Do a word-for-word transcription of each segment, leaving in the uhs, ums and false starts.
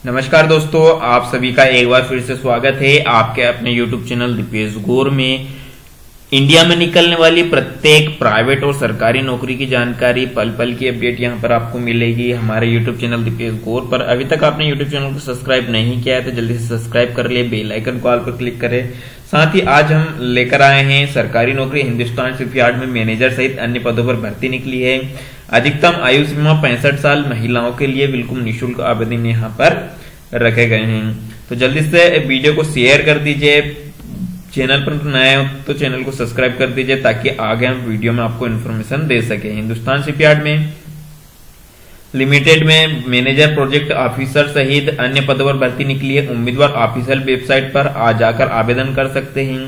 नमस्कार दोस्तों, आप सभी का एक बार फिर से स्वागत है आपके अपने यूट्यूब चैनल दीपेश गौर में। इंडिया में निकलने वाली प्रत्येक प्राइवेट और सरकारी नौकरी की जानकारी, पल पल की अपडेट यहां पर आपको मिलेगी हमारे यूट्यूब चैनल दीपेश गौर पर। अभी तक आपने यूट्यूब चैनल को सब्सक्राइब नहीं किया है तो जल्दी से सब्सक्राइब कर ले, बेल आइकन को ऑल पर क्लिक करें। साथ ही आज हम लेकर आए हैं सरकारी नौकरी हिंदुस्तान शिपयार्ड में मैनेजर सहित अन्य पदों पर भर्ती निकली है। अधिकतम आयु सीमा पैंसठ साल, महिलाओं के लिए बिल्कुल निःशुल्क आवेदन यहाँ पर रखे गए हैं। तो जल्दी से वीडियो को शेयर कर दीजिए, चैनल पर नए हो तो चैनल को सब्सक्राइब कर दीजिए ताकि आगे हम वीडियो में आपको इन्फॉर्मेशन दे सके। हिंदुस्तान शिपयार्ड में लिमिटेड में मैनेजर, प्रोजेक्ट ऑफिसर सहित अन्य पदों पर भर्ती निकली है। उम्मीदवार ऑफिशियल वेबसाइट पर आ जाकर आवेदन कर सकते हैं।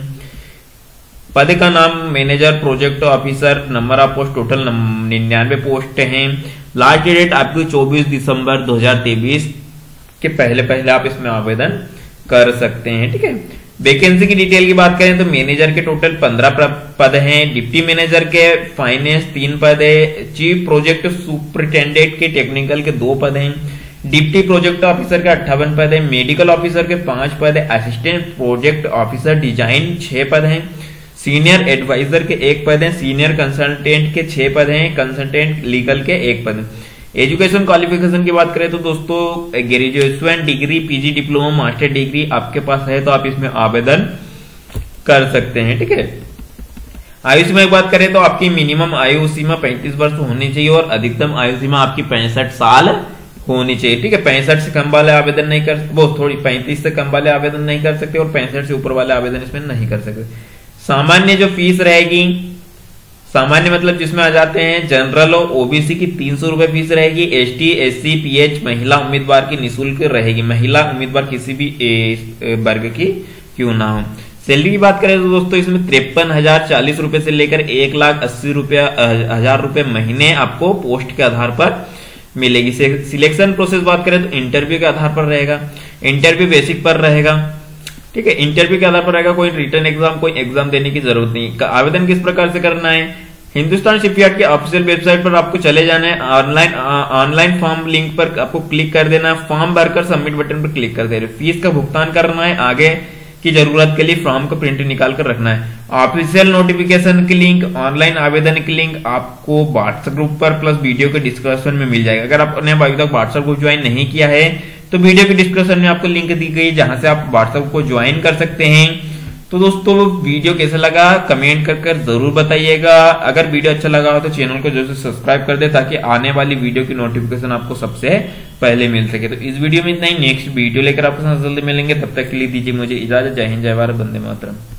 पद का नाम manager, project officer. Number of post total निन्यानवे पोस्ट हैं। लास्ट डेट आपकी चौबीस दिसंबर दो हजार तेईस के पहले पहले आप इसमें आवेदन कर सकते हैं। ठीक है, वैकेंसी की डिटेल की बात करें तो मैनेजर के टोटल पंद्रह पद हैं। डिप्टी मैनेजर के फाइनेंस तीन पद है। चीफ प्रोजेक्ट सुपरिटेंडेंट के टेक्निकल के दो पद हैं। डिप्टी प्रोजेक्ट ऑफिसर के अट्ठावन पद है। मेडिकल ऑफिसर के पांच पद है। असिस्टेंट प्रोजेक्ट ऑफिसर डिजाइन छह पद हैं। सीनियर एडवाइजर के एक पद है। सीनियर कंसल्टेंट के छह पद हैं। कंसल्टेंट लीगल के एक पद है। एजुकेशन क्वालिफिकेशन की बात करें तो दोस्तों graduation degree, PG diploma, master degree आपके पास है तो आप इसमें आवेदन कर सकते हैं। ठीक है, आयु सीमा की बात करें तो आपकी मिनिमम आयु सीमा पैंतीस वर्ष होनी चाहिए और अधिकतम आयु सीमा आपकी पैंसठ साल होनी चाहिए। ठीक है, पैंसठ से कम वाले आवेदन नहीं कर वो थोड़ी पैंतीस से कम वाले आवेदन नहीं कर सकते और पैंसठ से ऊपर वाले आवेदन इसमें नहीं कर सकते। सामान्य जो फीस रहेगी, सामान्य मतलब जिसमें आ जाते हैं जनरल और ओबीसी की तीन सौ रुपए फीस रहेगी। एसटी, एससी, पीएच महिला उम्मीदवार की निःशुल्क रहेगी। महिला उम्मीदवार किसी भी वर्ग की क्यों ना हो। सैलरी की बात करें तो दोस्तों इसमें तिरपन हजार चालीस रुपए से लेकर एक लाख अस्सी रुपया हजार रुपए महीने आपको पोस्ट के आधार पर मिलेगी। सिलेक्शन प्रोसेस बात करें तो इंटरव्यू के आधार पर रहेगा। इंटरव्यू बेसिक पर रहेगा। ठीक है, इंटरव्यू के आधार पर रहेगा, कोई रिटर्न एग्जाम, कोई एग्जाम देने की जरूरत नहीं। आवेदन किस प्रकार से करना है, हिंदुस्तान शिपयार्ड के ऑफिशियल वेबसाइट पर आपको चले जाना है। ऑनलाइन ऑनलाइन फॉर्म लिंक पर आपको क्लिक कर देना है। फॉर्म भरकर सबमिट बटन पर क्लिक कर देना है। फीस का भुगतान करना है। आगे की जरूरत के लिए फॉर्म को प्रिंट निकाल कर रखना है। ऑफिशियल नोटिफिकेशन की लिंक, ऑनलाइन आवेदन की लिंक आपको व्हाट्सएप ग्रुप पर प्लस वीडियो के डिस्क्रिप्शन में मिल जाएगा। अगर आपने अभी तक व्हाट्सएप ग्रुप ज्वाइन नहीं किया है तो वीडियो के डिस्क्रिप्शन में आपको लिंक दी गई जहां से आप व्हाट्सएप को ज्वाइन कर सकते हैं। तो दोस्तों वीडियो कैसा लगा कमेंट कर कर जरूर बताइएगा। अगर वीडियो अच्छा लगा हो तो चैनल को जरूर सब्सक्राइब कर दे ताकि आने वाली वीडियो की नोटिफिकेशन आपको सबसे पहले मिल सके। तो इस वीडियो में इतना ही, नेक्स्ट वीडियो लेकर आपके साथ जल्दी मिलेंगे। तब तक के लिए दीजिए मुझे इजाजत। जय हिंद, जय भारत, वंदे मातरम।